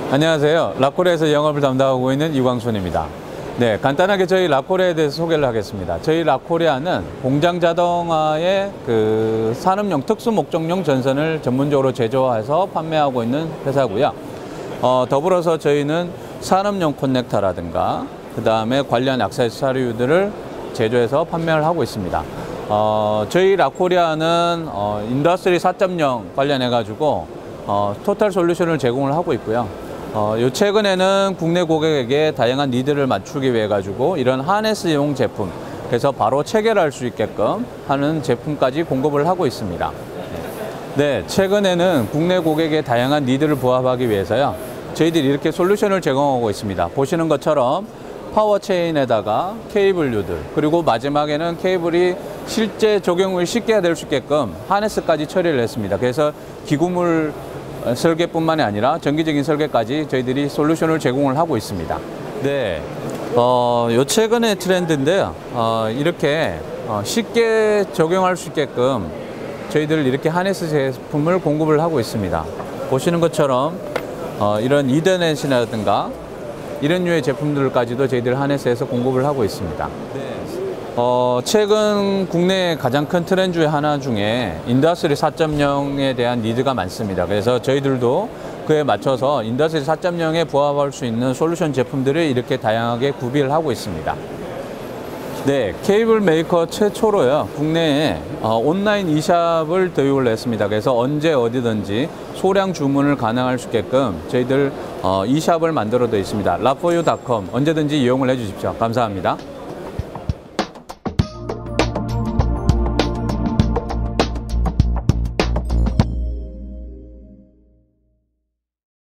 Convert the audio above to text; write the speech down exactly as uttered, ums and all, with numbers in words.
안녕하세요. 라코레에서 영업을 담당하고 있는 이광순입니다. 네, 간단하게 저희 라코레에 대해서 소개를 하겠습니다. 저희 라코레아는 공장 자동화의 그 산업용 특수 목적용 전선을 전문적으로 제조해서 판매하고 있는 회사고요. 어, 더불어서 저희는 산업용 커넥터라든가 그 다음에 관련 액세서리들을 제조해서 판매를 하고 있습니다. 어, 저희 라코레아는 어, 인더스트리 사 점 영 관련해 가지고 어, 토탈 솔루션을 제공을 하고 있고요. 어, 요 최근에는 국내 고객에게 다양한 니드를 맞추기 위해 가지고 이런 하네스용 제품, 그래서 바로 체결할 수 있게끔 하는 제품까지 공급을 하고 있습니다. 네, 최근에는 국내 고객의 다양한 니드를 부합하기 위해서요, 저희들이 이렇게 솔루션을 제공하고 있습니다. 보시는 것처럼 파워체인에다가 케이블류들, 그리고 마지막에는 케이블이 실제 적용을 쉽게 될 수 있게끔 하네스까지 처리를 했습니다. 그래서 기구물 설계뿐만이 아니라 전기적인 설계까지 저희들이 솔루션을 제공을 하고 있습니다. 네, 어, 요 최근의 트렌드인데요. 어, 이렇게 어, 쉽게 적용할 수 있게끔 저희들 이렇게 하네스 제품을 공급을 하고 있습니다. 보시는 것처럼 어, 이런 이더넷이라든가 이런 류의 제품들까지도 저희들 하네스에서 공급을 하고 있습니다. 네. 어, 최근 국내 가장 큰 트렌드 중에 하나 중에 인더스트리 사 점 영에 대한 니드가 많습니다. 그래서 저희들도 그에 맞춰서 인더스트리 사 점 영에 부합할 수 있는 솔루션 제품들을 이렇게 다양하게 구비를 하고 있습니다. 네, 케이블 메이커 최초로요, 국내에 어, 온라인 이샵을 도입을 했습니다. 그래서 언제 어디든지 소량 주문을 가능할 수 있게끔 저희들 어, 이샵을 만들어 둬 있습니다. 라포유 닷컴 언제든지 이용을 해 주십시오. 감사합니다.